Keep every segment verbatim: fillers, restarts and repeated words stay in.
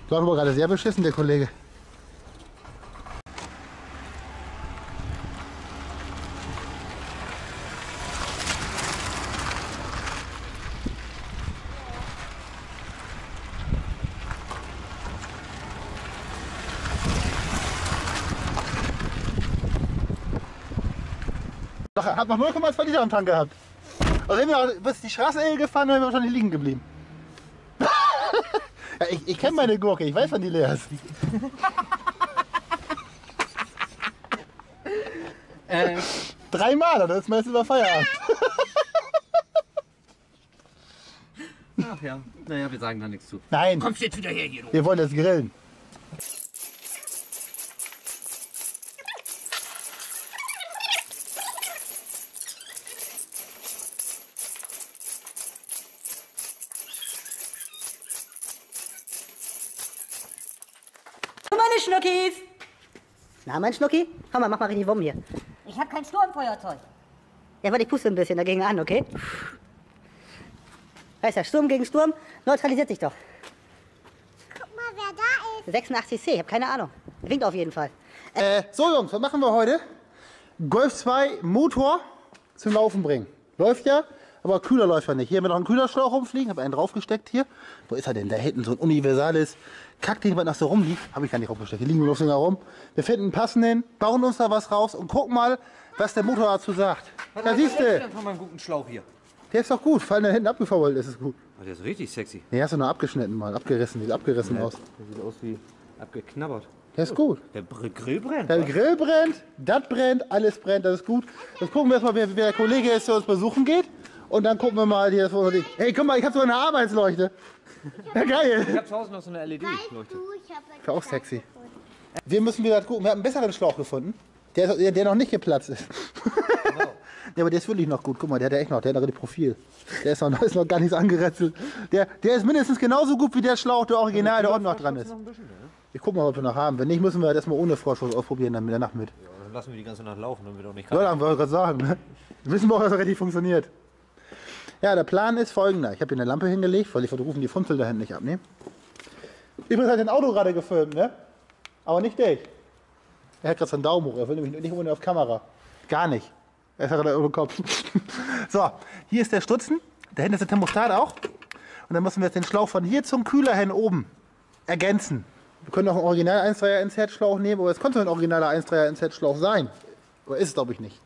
Läuft aber gerade sehr beschissen, der Kollege. Doch, hat noch null Komma zwei Liter am Tank gehabt. Also sind wir auch bis die Straßenecke gefahren, dann sind wir wahrscheinlich liegen geblieben. Ja, ich ich kenne meine Gurke, ich weiß, wann die leer ist. äh. Dreimal, das ist meistens über Feierabend. Ach ja, naja, wir sagen da nichts zu. Nein. Kommst jetzt wieder her hier, du. Wir wollen das grillen. Meine Schnuckis! Na, mein Schnucki? Komm mal, mach mal richtig Wumm hier. Ich habe kein Sturmfeuerzeug. Ja, warte, ich puste ein bisschen dagegen an, okay? Heißt ja, Sturm gegen Sturm neutralisiert sich doch. Guck mal, wer da ist. sechsundachtzig C, ich habe keine Ahnung. Winkt auf jeden Fall. Äh, so Jungs, was machen wir heute? Golf zwei Motor zum Laufen bringen. Läuft ja, aber Kühler läuft ja nicht. Hier haben wir noch einen Kühlerschlauch rumfliegen, habe einen draufgesteckt hier. Wo ist er denn? Da hinten so ein universales Kackding, was noch so rumliegt. Habe ich gar nicht rumgesteckt, die liegen nur so rum. Wir finden einen passenden, bauen uns da was raus und gucken mal, was der Motor dazu sagt. Was Da siehst du, von meinem guten Schlauch hier? der ist doch gut, vor allem da hinten abgefault ist es gut. Oh, der ist richtig sexy. Nee, hast du nur abgeschnitten mal, abgerissen, sieht abgerissen Ja, aus. der sieht aus wie abgeknabbert. Der ist gut. Der Br Grill brennt. Der was? Grill brennt, das brennt, alles brennt, das ist gut. Jetzt gucken wir erstmal, wer, wer der Kollege ist, der uns besuchen geht. Und dann gucken wir mal hier. Hey, guck mal, ich habe so eine Arbeitsleuchte. Ja, geil. Ich hab zu Hause noch so eine L E D-Leuchte. Ich habe Ist auch sexy. Wir müssen wieder gucken, wir haben einen besseren Schlauch gefunden, der, der, der noch nicht geplatzt ist. Genau. Ja, aber der ist wirklich noch gut. Guck mal, der hat ja echt noch, der hat noch richtig Profil. Der ist noch, ist noch gar nichts angeretzelt. Der, der ist mindestens genauso gut wie der Schlauch, der Original, der unten noch dran ist. Noch ein bisschen, ne? Ich guck mal, ob wir noch haben. Wenn nicht, müssen wir das erstmal ohne Vorschuss ausprobieren, dann mit der Nacht mit. Ja, dann lassen wir die ganze Nacht laufen, dann wird auch nicht Ja, kalt. dann wollte ich gerade sagen. Ne? Wir wissen auch, dass es richtig funktioniert. Ja, der Plan ist folgender. Ich habe hier eine Lampe hingelegt, weil die Fotografen die Funzel da hinten nicht abnehmen. Übrigens hat ein Auto gerade gefilmt, ne? Aber nicht Dave. Er hat gerade seinen Daumen hoch. Er will nämlich nicht ohne auf Kamera. Gar nicht. Er ist ja gerade über den Kopf. So, hier ist der Stutzen. Da hinten ist der Thermostat auch. Und dann müssen wir jetzt den Schlauch von hier zum Kühler hin oben ergänzen. Wir können auch einen Original eins Komma drei er N Z Schlauch nehmen, aber es könnte ein originaler eins Komma drei er N Z Schlauch sein. Aber ist es, glaube ich, nicht.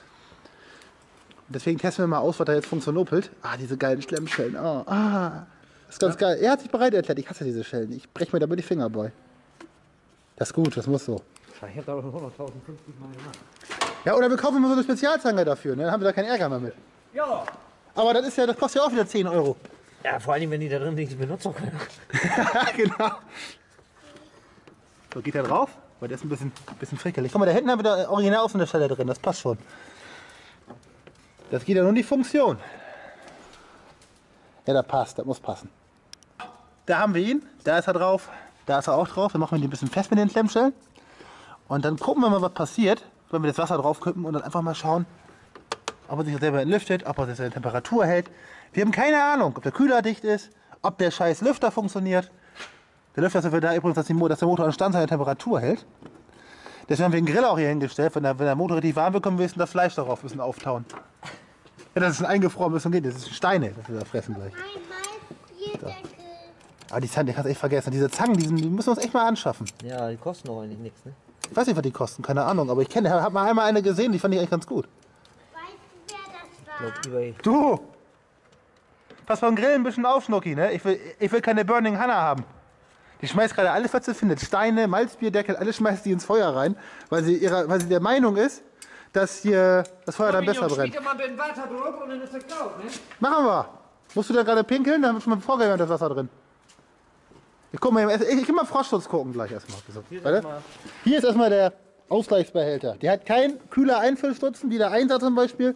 Deswegen testen wir mal aus, was da jetzt funktioniert. Ah, diese geilen Schlemmschellen. Ah, ah. Das ist ganz ja. geil. Er hat sich bereit erklärt. Ich hasse diese Schellen. Ich breche mir damit die Finger bei. Das ist gut, das muss so. Ich hab da doch noch tausendfünfzig Mal gemacht. Ja, oder wir kaufen mal so eine Spezialzange dafür. Ne? Dann haben wir da keinen Ärger mehr mit. Ja. Aber das ist ja, das kostet ja auch wieder zehn Euro. Ja, vor allem, wenn die da drin nicht benutzen können. Genau. So, geht der drauf? Weil der ist ein bisschen, bisschen frickelig. Guck mal, da hinten haben wir da original auf so eine Stelle drin. Das passt schon. Das geht ja nur in die Funktion. Ja, das passt, das muss passen. Da haben wir ihn, da ist er drauf, da ist er auch drauf. Dann machen wir ihn ein bisschen fest mit den Klemmstellen. Und dann gucken wir mal, was passiert, wenn wir das Wasser drauf kippen und dann einfach mal schauen, ob er sich selber entlüftet, ob er seine Temperatur hält. Wir haben keine Ahnung, ob der Kühler dicht ist, ob der scheiß Lüfter funktioniert. Der Lüfter ist dafür da übrigens, dass, die, dass der Motor an Stand seine Temperatur hält. Deswegen haben wir den Grill auch hier hingestellt. Wenn der, wenn der Motor richtig warm wird, können wir wissen, das Fleisch darauf müssen auftauen. Ja, das ist ein eingefroren bisschen geht. Das sind Steine, das wir da fressen gleich. So. Aber die Zangen, die kannst du echt vergessen. Diese Zangen, die, sind, die müssen wir uns echt mal anschaffen. Ja, die kosten auch eigentlich nichts, ne? Ich weiß nicht, was die kosten, keine Ahnung. Aber ich kenne, habe mal einmal eine gesehen, die fand ich eigentlich ganz gut. Weißt du, wer das war? Ich glaub, eBay. Du! Pass beim Grillen ein bisschen auf, Schnucki, ne? Ich will, ich will keine Burning Hannah haben. Die schmeißt gerade alles, was sie findet. Steine, Malzbierdeckel, alles schmeißt die ins Feuer rein, weil sie, ihrer, weil sie der Meinung ist, dass hier das Feuer dann besser brennt. Machen wir. Musst du da gerade pinkeln? Da haben wir schon mal vorgewärmt das Wasser drin. Ich guck mal, ich, ich geh mal Froschschutz gucken gleich erstmal. So, hier, ist erstmal. Hier ist erstmal der Ausgleichsbehälter. Der hat keinen kühler Einfüllstutzen, wie der Einsatz zum Beispiel.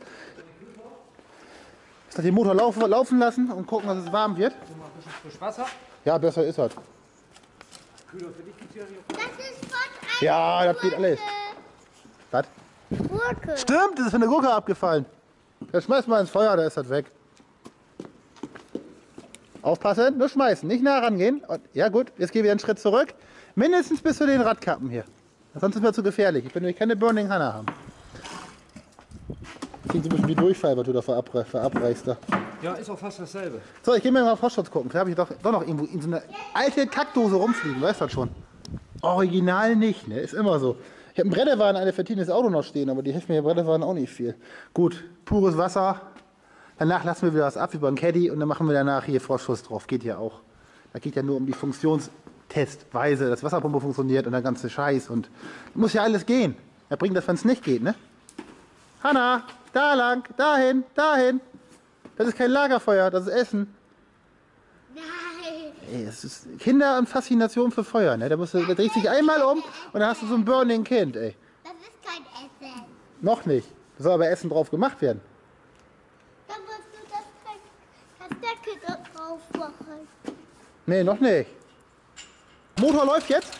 Ich soll den Motor laufen, laufen lassen und gucken, dass es warm wird. Wasser? Ja, besser ist das. Das ist von einer Ja, das geht alles. Was? Gurke. Stimmt, das ist von der Gurke abgefallen. Das schmeißt mal ins Feuer, da ist das weg. Aufpassen, nur schmeißen, nicht nah rangehen. Und, ja gut, jetzt gehen wir einen Schritt zurück. Mindestens bis zu den Radkappen hier. Sonst ist mir zu gefährlich. Ich will nämlich keine Burning Hanna haben. Klingt so ein bisschen wie Durchfall, was du da verabreichst. verabreichst da. Ja, ist auch fast dasselbe. So, ich gehe mir mal Froschschutz gucken. Vielleicht habe ich doch, doch noch irgendwo in so eine alte Kackdose rumfliegen, weißt du das schon? Original nicht, ne? Ist immer so. Ich habe ein Brennewagen, ein verschiedenes Auto noch stehen, aber die hilft mir bei Brennewagen auch nicht viel. Gut, pures Wasser. Danach lassen wir wieder was ab über einen Caddy und dann machen wir danach hier Froschschutz drauf. Geht ja auch. Da geht ja nur um die Funktionstestweise, dass Wasserpumpe funktioniert und der ganze Scheiß. Und muss ja alles gehen. Er bringt das, wenn es nicht geht, ne? Hanna, da lang, dahin, dahin. Das ist kein Lagerfeuer, das ist Essen. Nein. Ey, das ist Kinder und Faszination für Feuer, ne? Da, musst du, da drehst du dich einmal um und dann hast du so ein Burning Kind, ey. Das ist kein Essen. Noch nicht. Da soll aber Essen drauf gemacht werden. Dann musst du das, das Deckel da drauf machen. Nee, noch nicht. Motor läuft jetzt.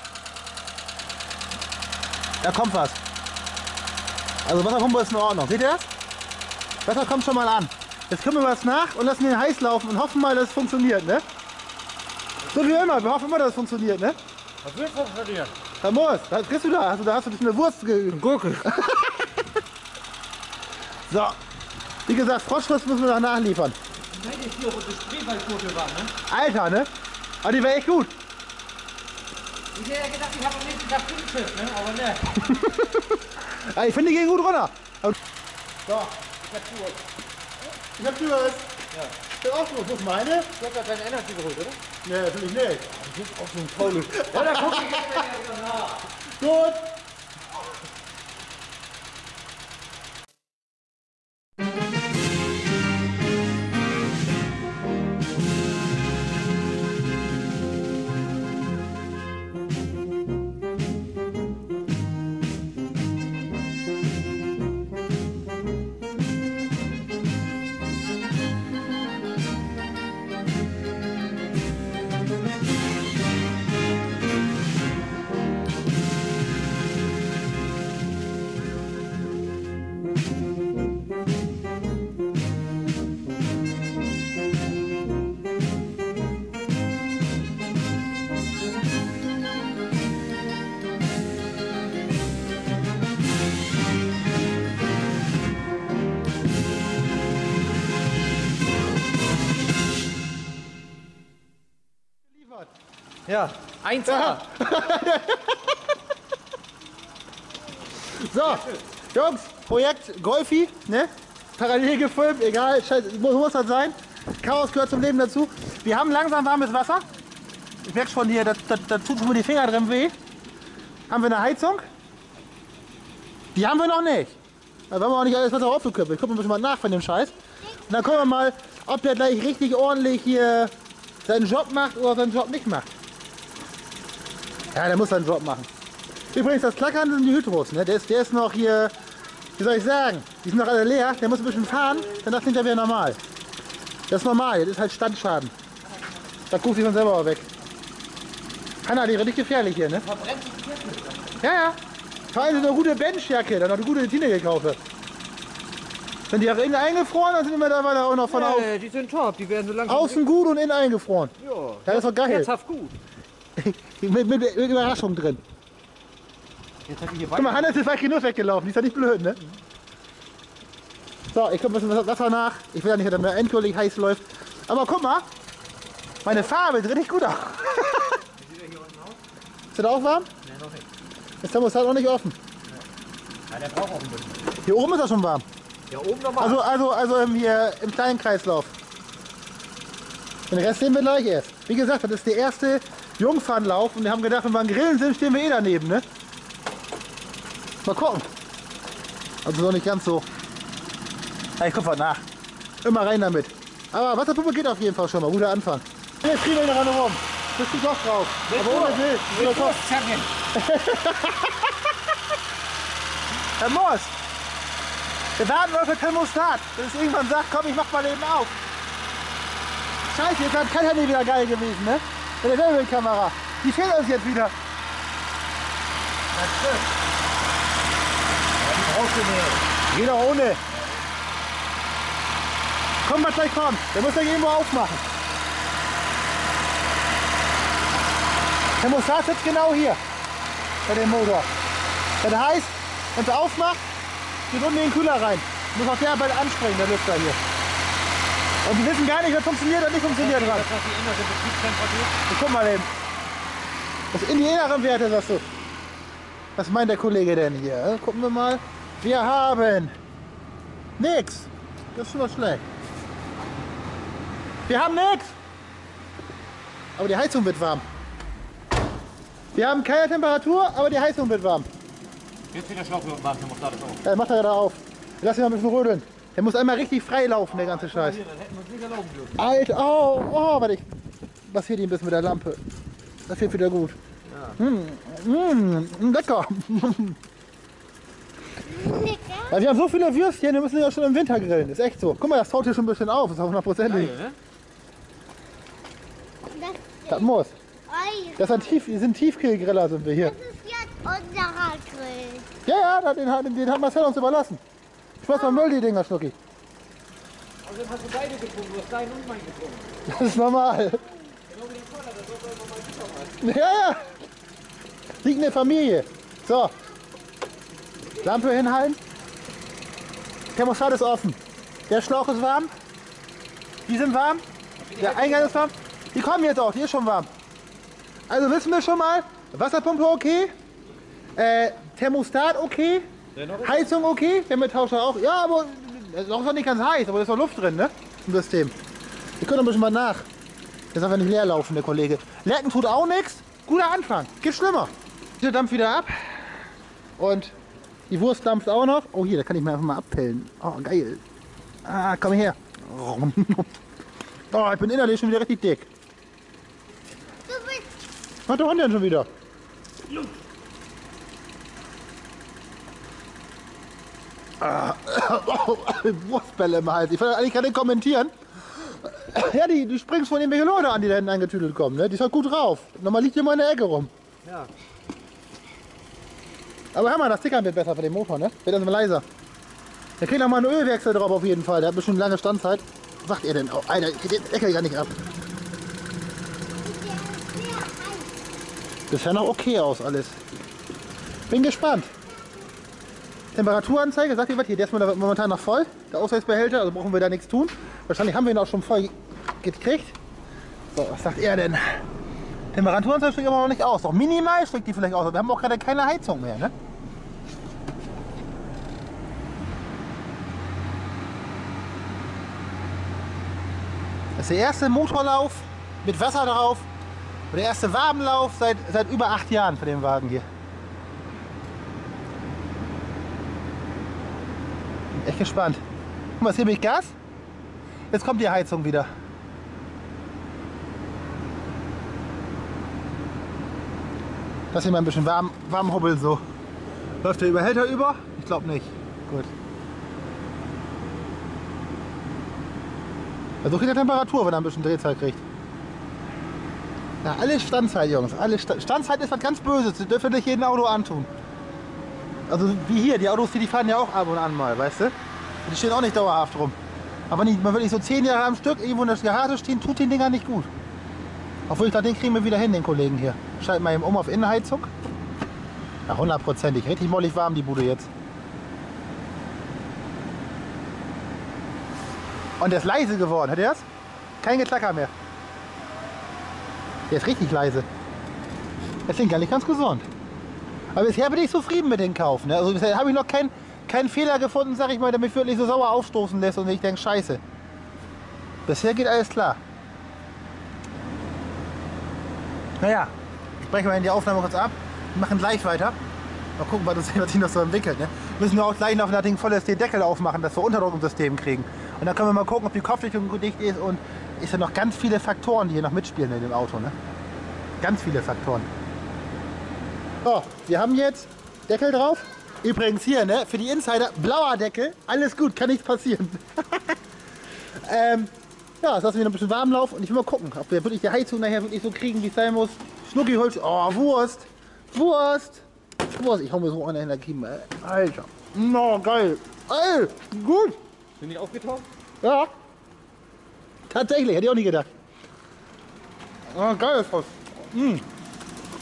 Da kommt was. Also Wasserpumpe ist in Ordnung. Seht ihr das? Wasser kommt schon mal an. Jetzt können wir was nach und lassen den heiß laufen und hoffen mal, dass es funktioniert, ne? So wie immer, wir hoffen immer, dass es funktioniert, ne? Was will funktionieren? Da muss, was kriegst du da? Hast du, da hast du ein bisschen eine Wurst ge Gurke. So. Wie gesagt, Froschschutz müssen wir noch nachliefern. Wenn ich hier rote Spreewaldgurke war, ne? Alter, ne? Aber die wäre echt gut. Ich hätte ja gedacht, ich habe am nächsten Tag Filmschiff, ne? Aber ne. Ja, ich finde, die gehen gut runter. Aber so. Ich hab Tour. Ich hab Tür. Ja. Ich bin auch gut. Wo ist meine? Du hast ja keine Energy geholt, oder? Nee, natürlich nicht. Das ist auch so ein Paulus. Ja, da guck ich jetzt mal nach. Gut. Ja, eins A. So, Jungs, Projekt Golfi, ne? Parallel gefilmt, egal, scheiße, muss, muss das sein. Chaos gehört zum Leben dazu. Wir haben langsam warmes Wasser. Ich merke schon hier, da, da, da tut schon mal die Finger drin weh. Haben wir eine Heizung? Die haben wir noch nicht. Da wollen wir auch nicht alles Wasser aufgeköpft. Gucken wir mal nach von dem Scheiß. Und dann gucken wir mal, ob der gleich richtig ordentlich hier seinen Job macht oder seinen Job nicht macht. Ja, der muss seinen Job machen. Übrigens, das Klackern sind die Hydros, ne? Der ist, der ist noch hier, wie soll ich sagen, die sind noch alle leer, der muss ein bisschen fahren, dann ist hinterher wieder normal. Das ist normal, das ist halt Standschaden. Da guckt sich man selber auch weg. Hanna, die ist richtig gefährlich hier, ne? Ja, ja. Vor allem so eine gute Benchjacke, dann noch eine gute Tine gekauft. Sind die auch innen eingefroren, dann sind die mittlerweile auch noch von Nee, au die sind top, die werden so langsam. außen gut und innen eingefroren. Ja, Das ist doch geil. herzhaft gut. mit, mit, mit Überraschung drin. Jetzt hat die hier Guck mal, Hannes ist weit genug weggelaufen, die ist ja nicht blöd, ne? So, ich komme ein bisschen Wasser nach. Ich will ja nicht, dass er mir endgültig heiß läuft. Aber guck mal, meine Farbe sieht richtig gut aus. Wie sieht der hier unten aus? Ist das auch warm? Nee, noch nicht. Ist der Thermostat noch nicht offen? Ja, der braucht auch ein bisschen. Hier oben ist er schon warm. Ja, oben nochmal. Also, also, also im, hier im kleinen Kreislauf. Den Rest sehen wir gleich erst. Wie gesagt, das ist der erste Jungfernlauf und wir haben gedacht, wenn wir an Grillen sind, stehen wir eh daneben, ne? Mal gucken. Also noch nicht ganz so. Ja, ich guck mal nach. Immer rein damit. Aber Wasserpumpe geht auf jeden Fall schon mal. Guter Anfang. Jetzt kriegen wir ihn ran rum. Bist du doch drauf. Aber ohne Will. Ohne Kopf. Champion. Herr Moos, wir warten auf den Thermostat, dass es irgendwann sagt, komm, ich mach mal eben auf. Scheiße, jetzt hat kein Handy wieder geil gewesen, ne? Mit der Wärmekamera. Die fehlt uns jetzt wieder. Das stimmt. Ja, die brauchst du nicht. Geht auch ohne. Komm, was gleich kommt. Der muss ja irgendwo aufmachen. Thermostat sitzt genau hier bei dem Motor. Das heißt, wenn es aufmacht, geht unten in den Kühler rein. Muss auch der bald anspringen, der Lüfter hier. Und die wissen gar nicht, was funktioniert und nicht funktioniert dran. Das ist die innere Betriebstemperatur. Guck mal eben. Das in die inneren Werte, sagst du. Was meint der Kollege denn hier? Gucken wir mal. Wir haben nix. Das ist schon mal schlecht. Wir haben nix. Aber die Heizung wird warm. Wir haben keine Temperatur, aber die Heizung wird warm. Jetzt wieder Schlauch für warm, Thermostat ist auf. Ja, macht er da auf. Lass ihn mal ein bisschen rödeln. Der muss einmal richtig frei laufen, der ganze Scheiß. Hier, dann hätten wir uns nicht erlauben dürfen. Alter, oh, oh, warte ich. Was hier ein bisschen mit der Lampe. Das wird wieder gut. Ja. Mmh, mmh, lecker. Lecker. Ja, wir haben so viele Würstchen, wir müssen ja schon im Winter grillen. Ist echt so. Guck mal, das taut hier schon ein bisschen auf. Ist auch hundertprozentig. Ne? Das, Das muss. Ei. Das sind, Tief, sind Tiefkühlgriller, sind wir hier. Das ist jetzt unser Grill. Ja, ja, den, hat- den hat Marcel uns überlassen. Ich weiß mal Müll, die Dinger, Schnucki. Also hast du beide getrunken, du hast deinen und meinen getrunken. Das ist normal. Genau wie den Koller, das soll man mal wieder Ja, ja. Liegt eine Familie. So. Lampe hinhalten. Thermostat ist offen. Der Schlauch ist warm. Die sind warm. Der Eingang ist warm. Die kommen jetzt auch, die ist schon warm. Also wissen wir schon mal, Wasserpumpe okay, äh, Thermostat okay, Heizung okay, Wärmetauscher auch. Ja, aber das ist auch nicht ganz heiß, aber da ist noch Luft drin, ne? Im System. Wir können ein bisschen mal nach. Der darf ja nicht leer laufen, der Kollege. Lecken tut auch nichts. Guter Anfang. Geht schlimmer. Der dampft wieder ab. Und die Wurst dampft auch noch. Oh, hier, da kann ich mir einfach mal abpellen. Oh, geil. Ah, komm her. Oh, ich bin innerlich schon wieder richtig dick. Du bist Was der Hund denn schon wieder? Ah, Wurstbälle im Hals. Ich wollte eigentlich gerade kommentieren. Ja, die, du springst von irgendwelchen Leute an, die da hinten angetüdelt kommen. Ne? Die ist halt gut drauf. Nochmal liegt hier mal in der Ecke rum. Ja. Aber hör mal, das Tickern wird besser für den Motor, ne? Wird dann leiser. Der kriegt noch mal einen Ölwechsel drauf auf jeden Fall. Der hat bestimmt lange Standzeit. Was sagt ihr denn? Oh, Alter, geht den Deckel gar nicht ab. sehr heiß. Bisher noch okay aus alles. Bin gespannt. Temperaturanzeige, sagt ihr was? Hier, der ist momentan noch voll. Der Ausweisbehälter, also brauchen wir da nichts tun. Wahrscheinlich haben wir ihn auch schon voll gekriegt. So, was sagt er denn? Temperaturanzeige steigt aber noch nicht aus. Doch minimal steigt die vielleicht aus. Wir haben auch gerade keine Heizung mehr, ne? Das ist der erste Motorlauf mit Wasser drauf. Und der erste Wabenlauf seit, seit über acht Jahren für den Wagen hier. Bin echt gespannt. Guck mal, jetzt gebe ich Gas. Jetzt kommt die Heizung wieder. Lass hier mal ein bisschen warm, warm hubbeln so. Läuft der Überhälter über? Ich glaube nicht. Gut. Also kriegt er Temperatur, wenn er ein bisschen Drehzahl kriegt. Ja, alles Standzeit, Jungs. Alles Sta Standzeit ist was ganz Böses. Das dürfen nicht jedem Auto antun. Also wie hier, die Autos, die fahren ja auch ab und an mal, weißt du? Die stehen auch nicht dauerhaft rum. Aber wenn man wirklich so zehn Jahre am Stück irgendwo in der Garage stehen, tut den Dinger nicht gut. Obwohl ich dachte, den kriegen wir wieder hin, den Kollegen hier. Schalten wir eben um auf Innenheizung. Ja, hundertprozentig. Richtig mollig warm die Bude jetzt. Und der ist leise geworden. Hört ihr das? Kein Geklacker mehr. Der ist richtig leise. Das klingt gar nicht ganz gesund. Aber bisher bin ich zufrieden mit dem Kauf. Ne? Also bisher habe ich noch keinen keinen Fehler gefunden, sag ich mal, der mich wirklich so sauer aufstoßen lässt und ich denke, scheiße. Bisher geht alles klar. Naja, brechen wir die Aufnahme kurz ab. Wir machen gleich weiter. Mal gucken, was sich noch so entwickelt. Ne? Müssen wir auch gleich noch, wenn das Ding voll ist, den Deckel aufmachen, dass wir Unterdruck im System kriegen. Und dann können wir mal gucken, ob die Kopfdichtung gut dicht ist und ist ja noch ganz viele Faktoren, die hier noch mitspielen in dem Auto. Ne? Ganz viele Faktoren. So, wir haben jetzt Deckel drauf. Übrigens hier, ne, für die Insider, blauer Deckel, alles gut, kann nichts passieren. ähm, ja, das lassen wir noch ein bisschen warm laufen und ich will mal gucken, ob wir wirklich die Heizung nachher wirklich so kriegen, wie es sein muss. Schnucki holt, oh, Wurst, Wurst, Wurst, ich hau mir so eine in der Kiemen, Alter. No, geil, ey, gut. Sind die aufgetaucht? Ja, tatsächlich, hätte ich auch nicht gedacht. Oh, geil ist das. Mm.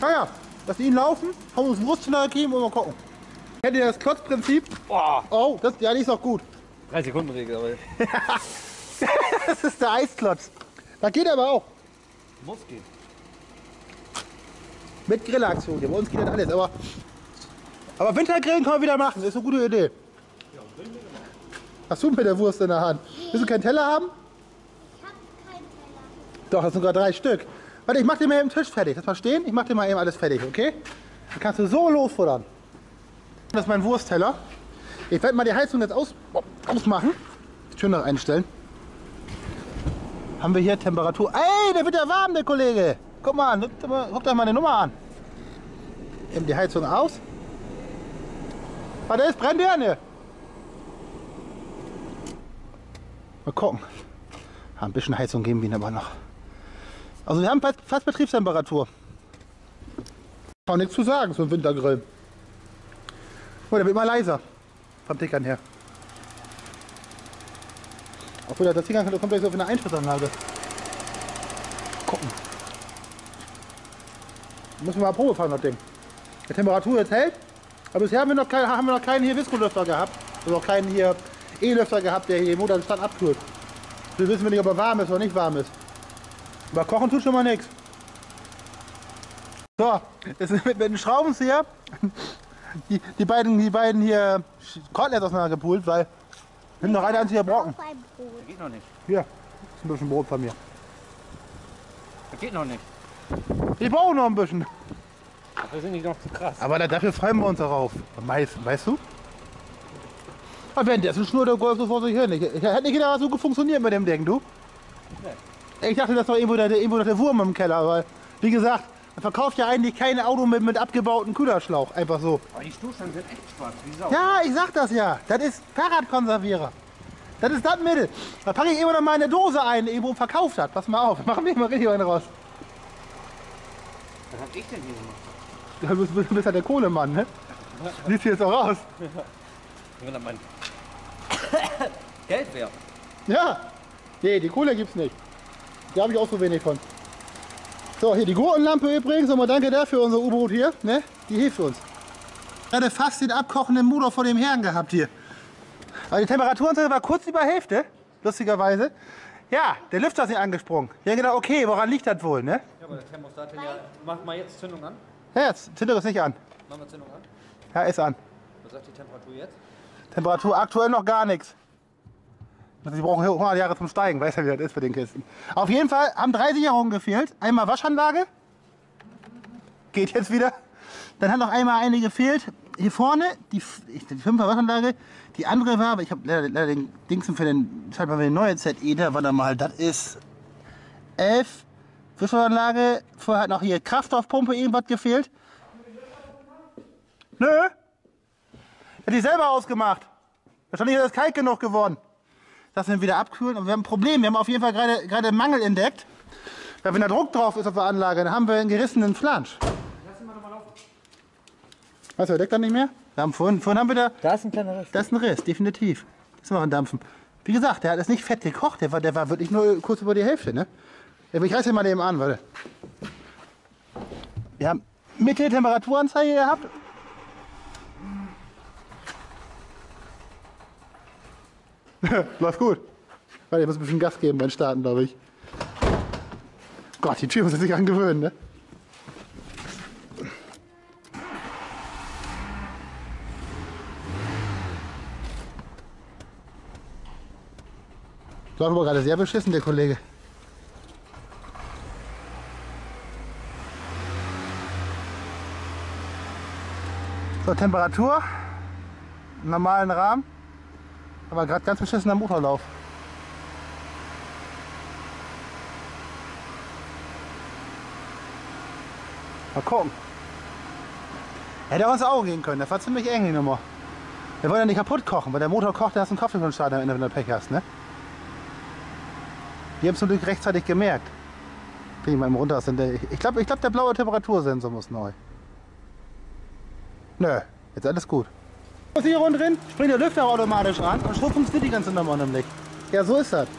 Naja, lass ihn laufen, haben uns Wurst geben und mal gucken. Kennt ihr das Klotzprinzip? Boah. Oh, das, ja, die ist auch gut. drei Sekunden Regel, aber Das ist der Eisklotz. Das geht aber auch. muss gehen. Mit Grillaktion. Bei uns geht das alles. Aber, aber Wintergrillen können wir wieder machen. Das ist eine gute Idee. Hast du mit der Wurst in der Hand? Willst du keinen Teller haben? Ich habe keinen Teller. Doch, das sind sogar drei Stück. Warte, ich mach dir mal eben den Tisch fertig. Lass mal stehen. Ich mach dir mal eben alles fertig, okay? Dann kannst du so losfuttern. Das ist mein Wurstteller. Ich werde mal die Heizung jetzt aus, ausmachen. Schön noch einstellen. Haben wir hier Temperatur. Ey, der wird ja warm, der Kollege. Guck mal an, guck dir mal die Nummer an. Eben die Heizung aus. Warte, es brennt der ne? Mal gucken. Ja, ein bisschen Heizung geben wir ihn aber noch. Also wir haben fast, fast Betriebstemperatur. Kann nichts zu sagen, so ein Wintergrill. Oh, der wird immer leiser. Vom Tickern her. Obwohl das Tickern kommt gleich so auf eine Einsprittanlage. Gucken. Müssen wir mal Probe fahren, das Ding. Die Temperatur jetzt hält. Aber bisher haben wir noch keinen, haben wir noch keinen hier Viskolüfter gehabt. Also noch keinen hier E-Lüfter gehabt, der hier im Motorstand abkühlt. Wir wissen nicht, ob er warm ist oder nicht warm ist. Aber kochen tut schon mal nichts. So, jetzt mit, mit dem Schraubenzieher die, die, beiden, die beiden hier Koteletts auseinandergepult, weil wir noch ein einziger Brocken. Beim Brot. Geht noch nicht. Hier, ist ein bisschen Brot von mir. Das geht noch nicht. Ich brauche noch ein bisschen. Dafür sind die noch zu krass. Aber da, dafür freuen wir uns darauf. Weißt, weißt du? Aber währenddessen schnurrt der Golf so vor sich hin. Ich, ich hätte nicht gedacht, was so funktioniert mit dem Ding, du? Nee. Ich dachte, das war irgendwo der, irgendwo der Wurm im Keller, weil, wie gesagt, man verkauft ja eigentlich kein Auto mit, mit abgebautem Kühlerschlauch. Einfach so. Aber die Stoßstangen sind echt schwarz, wie Sau. Ja, ich sag das ja. Das ist Fahrradkonservierer. Das ist das Mittel. Da packe ich immer noch mal eine Dose ein, irgendwo verkauft hat. Pass mal auf, machen wir mal richtig einen raus. Was hab ich denn hier gemacht? Du bist, bist, bist ja der Kohlemann, ne? Siehst du jetzt auch raus? Wenn das mein Geld wäre. Ja. Nee, die Kohle gibt's nicht. Die habe ich auch so wenig von. So, hier die Gurtenlampe übrigens. Nochmal danke dafür, unser U-Boot hier. Ne? Die hilft uns. Gerade fast den abkochenden Motor vor dem Herrn gehabt hier. Aber die Temperatur war kurz über Hälfte, lustigerweise. Ja, der Lüfter ist nicht angesprungen. Ja, genau, okay, woran liegt das wohl, ne? Ja, aber der Thermostat ja. Mach mal jetzt Zündung an. Ja, jetzt Zündung ist nicht an. Machen wir Zündung an. Ja, ist an. Was sagt die Temperatur jetzt? Temperatur aktuell noch gar nichts. Sie brauchen hundert Jahre zum Steigen, weiß ja, wie das ist für den Kisten. Auf jeden Fall haben drei Sicherungen gefehlt. Einmal Waschanlage. Geht jetzt wieder. Dann hat noch einmal eine gefehlt. Hier vorne, die, die fünfer Waschanlage. Die andere war, aber ich habe leider, leider den Dingsen für den, schalt mal für den neue Z E, da warte mal, das ist elf Waschanlage. Vorher hat noch hier Kraftstoffpumpe irgendwas gefehlt. Nö. Hätte ich selber ausgemacht. Wahrscheinlich ist das kalt genug geworden. Das wir wieder abkühlen. Und wir haben ein Problem. Wir haben auf jeden Fall gerade gerade einen Mangel entdeckt. Weil wenn da Druck drauf ist auf der Anlage, dann haben wir einen gerissenen Flansch. Lass ihn mal nochmal laufen. Was, der deckt dann nicht mehr? Wir haben vorhin, vorhin haben wir da. Da ist ein kleiner Riss. Das ist ein Riss, definitiv. Das ist noch ein Dampfen. Wie gesagt, der hat es nicht fett gekocht. Der war, der war wirklich nur kurz über die Hälfte. Ne? Ich reiß den mal eben an, warte. Wir haben Mitte Temperaturanzeige gehabt. Läuft gut. Warte, ich muss ein bisschen Gas geben beim Starten, glaube ich. Gott, die Tür muss sich angewöhnen, ne? Läuft aber gerade sehr beschissen, der Kollege. So, Temperatur im normalen Rahmen. Aber gerade ganz beschissener Motorlauf. Mal gucken. Hätte uns auch gehen können, das war ziemlich eng die Nummer. Wir wollen ja nicht kaputt kochen, weil der Motor kocht, da hast du einen Kopfhörenschaden am Ende, wenn du Pech hast, ne? Die haben es zum Glück rechtzeitig gemerkt. Bin ich mal runter. Ich glaube, ich glaub, der blaue Temperatursensor muss neu. Nö, jetzt alles gut. Was hier unten drin? Springt der Lüfter automatisch an und so funktioniert die ganze Nummer nämlich. Ja, so ist das.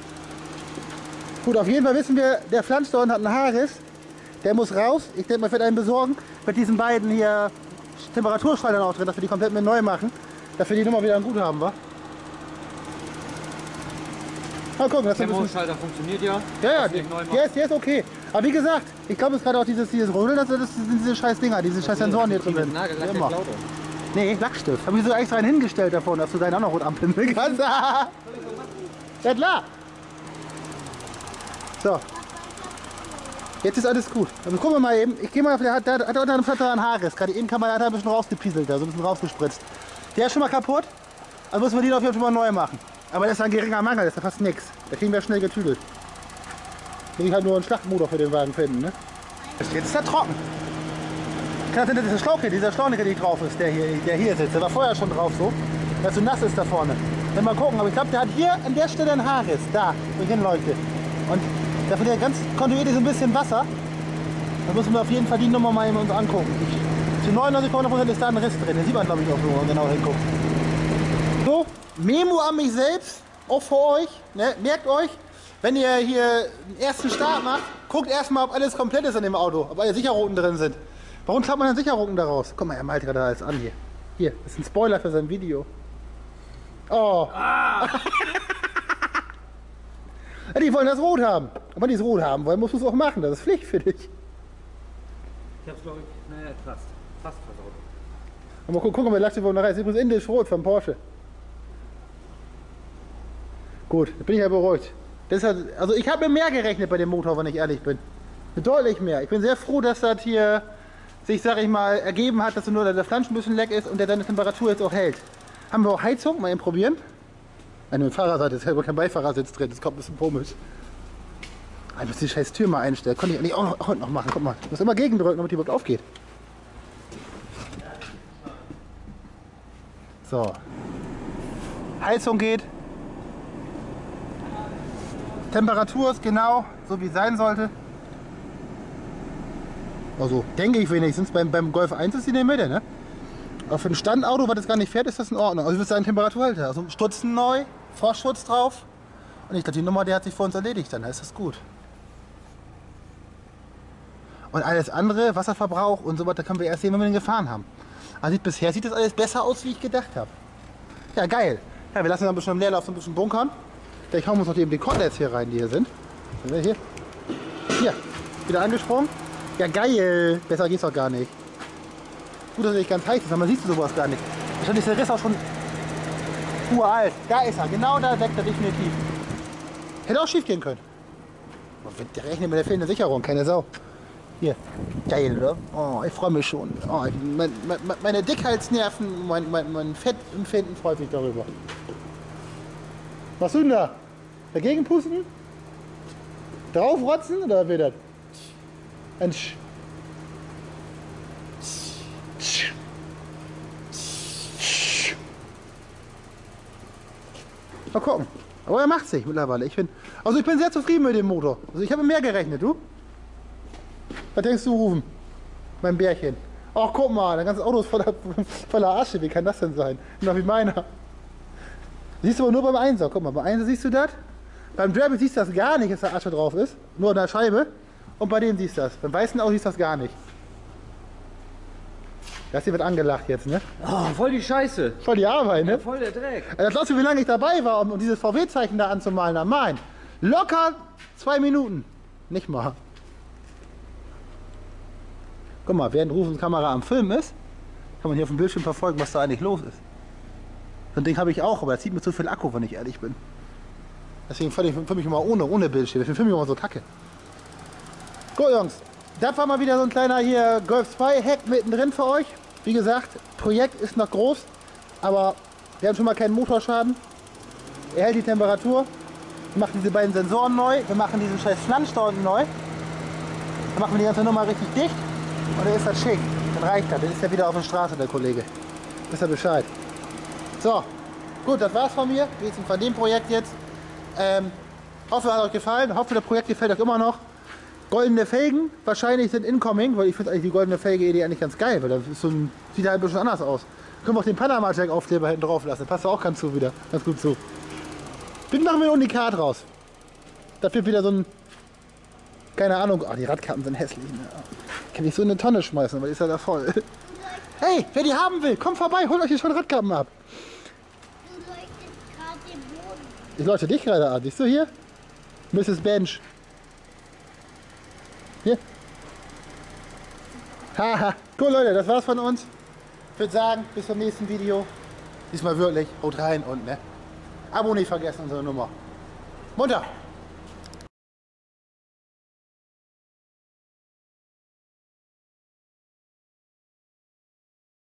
Gut, auf jeden Fall wissen wir, der Flansch da unten hat einen Haarriss. Der muss raus. Ich denke mal, ich werde einen besorgen. mit diesen beiden hier Temperaturschaltern auch drin, dass wir die komplett mit neu machen. Dass wir die Nummer wieder gut haben, wa? Mal gucken, das ist ein bisschen... Temposchalter funktioniert ja. Ja, ja, Was wir neu machen. der ist, der ist okay. Aber wie gesagt, ich glaube, es ist gerade auch dieses, dieses Rödeln, das, das sind diese scheiß Dinger, diese scheiß Sensoren hier drin sind. Nagellack Immer. der Klaute. Nee, Lackstift. Habe ich so extra einen hingestellt davon, dass du deinen auch noch rot anpinnen kannst. Ja klar. So. Jetzt ist alles gut. Also gucken wir mal eben. Ich gehe mal, der hat, der hat unter einem Vater ein Haares. Gerade eben kann man, hat er ein bisschen rausgepieselt, da, so ein bisschen rausgespritzt. Der ist schon mal kaputt. Also müssen wir den auf jeden Fall mal neu machen. Aber das ist ein geringer Mangel, das ist ja fast nichts. Da kriegen wir schnell getüdelt. Will ich halt nur einen Schlachtmotor für den Wagen finden, ne? Jetzt ist er trocken. Kann das dieser Schlauch hier, dieser Schlauch, der nicht drauf ist, der hier, der hier sitzt. Der war vorher schon drauf so, dass so nass ist da vorne. Dann mal gucken, aber ich glaube, der hat hier an der Stelle ein Haarriss, da, wo ich hinleuchte. Und da verliert ganz kontinuierlich so ein bisschen Wasser. Da müssen wir auf jeden Fall die Nummer mal uns angucken. Ich, zu neunundneunzig Prozent ist da ein Riss drin, den sieht man glaube ich auch so, wenn man genau hinguckt. So, Memo an mich selbst, auch für euch, ne? Merkt euch, wenn ihr hier den ersten Start macht, guckt erstmal, ob alles komplett ist an dem Auto, ob alle Sicherungen drin sind. Warum klappt man denn Sicherungen daraus? Guck mal, er malt gerade alles an hier. Hier, das ist ein Spoiler für sein Video. Oh. Ah. Ja, die wollen das rot haben. Aber die es rot haben wollen, musst du es auch machen. Das ist Pflicht für dich. Ich hab's glaube ich, naja, fast. Fast versaut. Aber guck, guck mal, Lackstift von der Reihe. Das ist übrigens indisch rot vom Porsche. Gut, da bin ich ja beruhigt. Das hat, also ich habe mit mehr gerechnet bei dem Motor, wenn ich ehrlich bin. Deutlich mehr. Ich bin sehr froh, dass das hier sich, sag ich mal, ergeben hat, dass nur der Flansch ein bisschen leck ist und der seine Temperatur jetzt auch hält. Haben wir auch Heizung? Mal eben probieren. Eine Fahrerseite ist ja kein Beifahrersitz drin, das kommt ein bisschen komisch. Ich muss die scheiß Tür mal einstellen. Konnte ich eigentlich auch noch, auch noch machen. Guck mal, ich muss immer gegendrücken, damit die überhaupt aufgeht. So. Heizung geht. Temperatur ist genau so wie es sein sollte. Also denke ich wenigstens, beim, beim Golf eins ist die in der Mitte, ne? Aber für ein Standauto, was das gar nicht fährt, ist das in Ordnung. Also ich würde sagen Temperaturhalter. Also Stutzen neu, Vorschutz drauf. Und ich glaube, die Nummer, die hat sich für uns erledigt, dann ist das gut. Und alles andere, Wasserverbrauch und so weiter, können wir erst sehen, wenn wir den gefahren haben. Also sieht, bisher sieht das alles besser aus, wie ich gedacht habe. Ja, geil. Ja, wir lassen dann ein bisschen im Leerlauf so ein bisschen bunkern. Vielleicht hauen wir uns noch eben die Kotlets hier rein, die hier sind. Sind wir hier? Hier, wieder angesprungen. Ja, geil. Besser geht's doch gar nicht. Gut, dass er nicht ganz heiß ist, weil man sieht sowas gar nicht. Wahrscheinlich ist der Riss auch schon uralt. Da ist er, genau da weg, da definitiv. Hätte auch schief gehen können. Der rechnet mit der fehlenden Sicherung, keine Sau. Hier, geil, oder? Oh, ich freue mich schon. Oh, mein, mein, meine Dickheitsnerven, mein, mein, mein Fettempfinden freut sich darüber. Was tust du denn da? Dagegen pusten? Draufrotzen oder wird das? Ein Sch. Mal gucken. Aber er macht sich mittlerweile. Ich bin, also ich bin sehr zufrieden mit dem Motor. Also ich habe mehr gerechnet, du? Was denkst du, Rufen? Mein Bärchen. Ach, guck mal, dein ganzes Auto ist voller, voller Asche. Wie kann das denn sein? Genau wie meiner. Siehst du aber nur beim Einser. Guck mal, beim Einser siehst du das. Beim Derby siehst du das gar nicht, dass da Asche drauf ist. Nur an der Scheibe. Und bei dem siehst du das. Beim weißen Auto siehst du das gar nicht. Das hier wird angelacht jetzt, ne? Oh, voll die Scheiße. Voll die Arbeit, ne? Ja, voll der Dreck. Das glaubst du, wie lange ich dabei war, um, um dieses V W-Zeichen da anzumalen am Main? Locker zwei Minuten. Nicht mal. Guck mal, während Rufens Kamera am Film ist, kann man hier auf dem Bildschirm verfolgen, was da eigentlich los ist. So ein Ding habe ich auch, aber das zieht mir zu viel Akku, wenn ich ehrlich bin. Deswegen filme ich, film ich immer ohne, ohne Bildschirm. Deswegen filme ich immer so kacke. Gut, Jungs. Das war mal wieder so ein kleiner hier Golf zwei Hack mittendrin für euch. Wie gesagt, Projekt ist noch groß, aber wir haben schon mal keinen Motorschaden. Er hält die Temperatur. Wir machen diese beiden Sensoren neu. Wir machen diesen scheiß Flansch da unten neu. Dann machen wir die ganze Nummer richtig dicht. Und dann ist das schick. Dann reicht das. Dann ist er wieder auf der Straße, der Kollege. Wisst ihr Bescheid. So, gut, das war's von mir. Wir sind von dem Projekt jetzt. Ähm, hoffe, es hat euch gefallen. Hoffe, das Projekt gefällt euch immer noch. Goldene Felgen wahrscheinlich sind incoming, weil ich finde eigentlich die goldene Felge-Idee eigentlich ganz geil, weil das ist so ein, sieht halt ein bisschen anders aus. Können wir auch den Panama-Jack-Aufkleber hinten drauf lassen, passt auch ganz, zu wieder, ganz gut zu. Bitte machen wir ein Unikat raus. Das wird wieder so ein, keine Ahnung, oh, die Radkappen sind hässlich. Ne? Kann ich so in eine Tonne schmeißen, weil die ist ja da voll. Hey, wer die haben will, kommt vorbei, holt euch die Radkappen ab. Du leuchtest gerade den Boden. Ich leuchte dich gerade an, siehst du hier? Misses Bench. Hier. Haha. Gut Leute, das war's von uns. Ich würde sagen, bis zum nächsten Video. Diesmal wirklich, haut rein und ne. Abo nicht vergessen, unsere Nummer. Munter!